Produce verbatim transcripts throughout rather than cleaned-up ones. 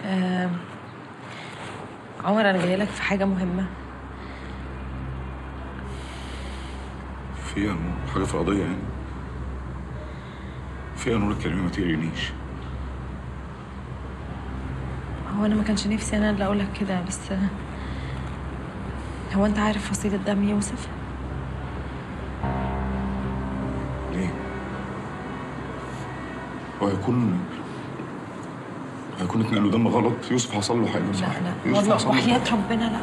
آه... عمر، انا جايه لك في حاجه مهمه. في يا نور حاجه في القضيه يعني؟ في يا نور اتكلمي ما تقرينيش. هو انا ما كانش نفسي انا اللي اقول لك كده، بس هو انت عارف فصيله دم يوسف؟ ليه؟ هو هيكون هيكون اتنقل له دم غلط؟ يوسف حصل له حاجه صح؟ لا لا والله وحياة ربنا لا.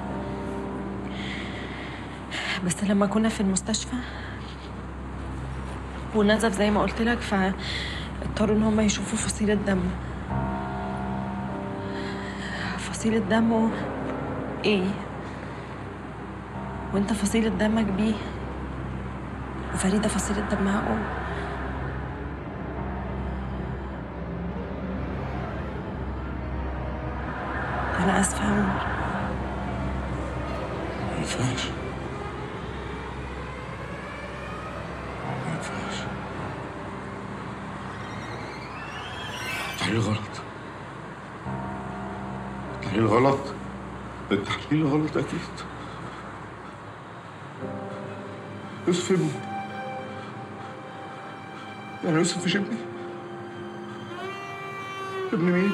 بس لما كنا في المستشفى ونزف زي ما قلت لك، فاضطروا ان هم يشوفوا فصيله دم. فصيله دمه ايه؟ وانت فصيله دمك بيه، وفريده فصيله دمها او. انا اسفه يا عمر. ما ينفعش ما ينفعش التحليل غلط. التحليل غلط. التحليل غلط اكيد. يوسف ابني. يعني يوسف مش ابني؟ ابن مين؟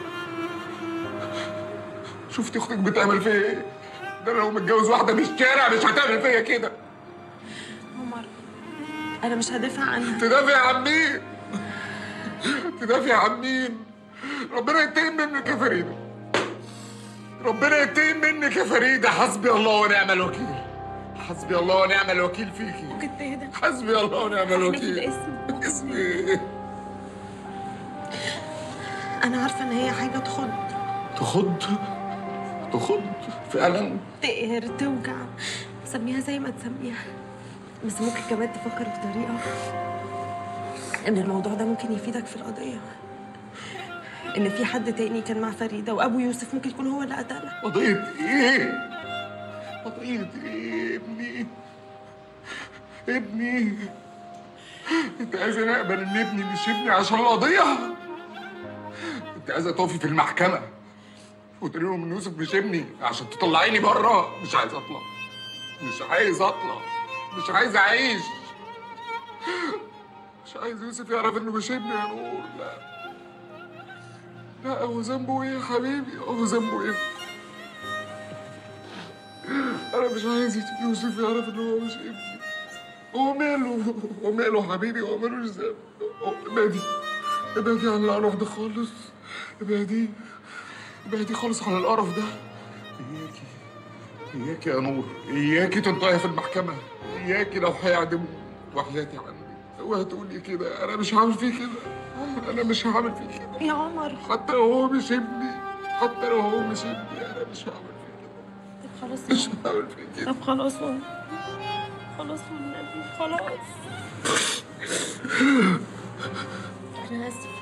شفتي اختك بتعمل فيا ايه؟ ده انا لو متجوز واحده من الشارع مش هتعمل فيا كده. عمر، انا مش هدافع عنها. تدافع عن مين؟ تدافع عن مين؟ ربنا ينتقم منك يا فريده. ربنا ينتقم منك يا فريده. حسبي الله ونعم الوكيل. حسبي الله ونعم الوكيل فيكي. ممكن تهدى؟ حسبي الله ونعم الوكيل. احنا في الاسم. اسمي ايه؟ انا عارفه ان هي حاجه تخض. تخض؟ تخض فعلا؟ تقهر، توجع، سميها زي ما تسميها، بس ممكن كمان تفكر بطريقه ان الموضوع ده ممكن يفيدك في القضيه، ان في حد تاني كان مع فريده وابو يوسف ممكن يكون هو اللي قتلها. قضيه ايه؟ قضيه ايه؟ ابني ابني انت عايزه نقبل ان ابني مش ابني عشان القضيه؟ انت عايزه تقفي في المحكمه وتقولي لهم ان يوسف مش ابني عشان تطلعيني بره؟ مش عايز اطلع. مش عايز اطلع. مش عايز اعيش. مش عايز يوسف يعرف انه مش ابني يا نور. لا لا. هو ذنبه ايه يا حبيبي؟ هو ذنبه ايه؟ انا مش عايز يوسف يعرف ان هو مش ابني. هو ماله؟ هو ماله حبيبي؟ هو مالوش ذنب. ابعدي ابعدي عن القرف ده خالص. ابعدي ابعدي خالص عن القرف ده. اياكي اياكي يا نور، اياكي تنطقي في المحكمه. اياكي لو هيعدموا وحياتي عني اوعي تقولي كده. انا مش هعمل فيه كده. انا مش هعمل فيه كده يا عمر. حتى لو هو مش ابني. حتى لو هو مش ابني انا مش هعمل فيه كده. طب خلاص مش هعمل فيه كده. طب خلاص خلاص والنبي خلاص. انا اسفه.